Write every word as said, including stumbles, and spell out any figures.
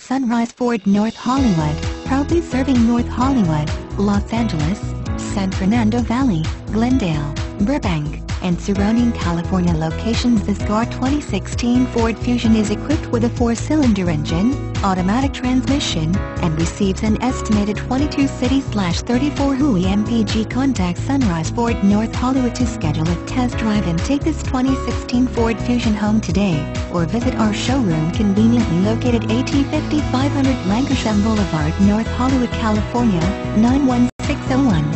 Sunrise Ford North Hollywood, proudly serving North Hollywood, Los Angeles, San Fernando Valley, Glendale, Burbank, and surrounding California locations. This car twenty sixteen Ford Fusion is equipped with a four-cylinder engine, automatic transmission, and receives an estimated twenty-two city thirty-four W H I M P G. Contact Sunrise Ford North Hollywood to schedule a test drive and take this twenty sixteen Ford Fusion home today, or visit our showroom conveniently located at fifty-five hundred Lankershim Boulevard, North Hollywood, California, nine one six zero one.